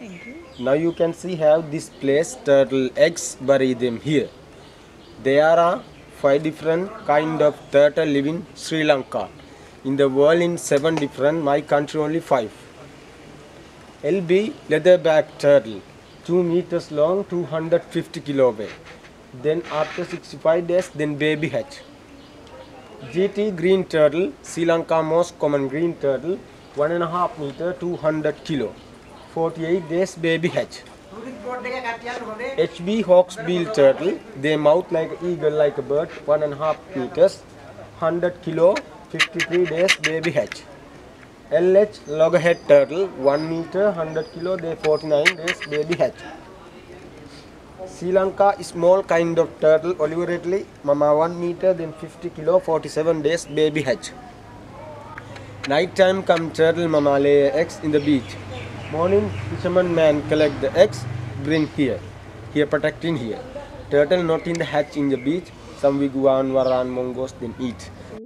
Now you can see have this place turtle eggs, bury them here. There are 5 different kind of turtle live in Sri Lanka. In the world in 7 different, my country only 5. LB leatherback turtle, 2 meters long, 250 kilo weight. Then after 65 days, then baby hatch. GT green turtle, Sri Lanka most common green turtle, 1.5 meter, 200 kilo. 48 days baby hatch. HB hawksbill turtle, they mouth like an eagle, like a bird, 1.5 meters, 100 kilo, 53 days baby hatch. LH loggerhead turtle, 1 meter, 100 kilo, they 49 days baby hatch. Sri Lanka small kind of turtle, olive mama 1 meter, then 50 kilo, 47 days baby hatch. Night time come turtle mama lay eggs in the beach. Morning fisherman man collect the eggs, bring here protecting here. Turtle not in the hatch in the beach, some wiguan, waran, mongoose then eat.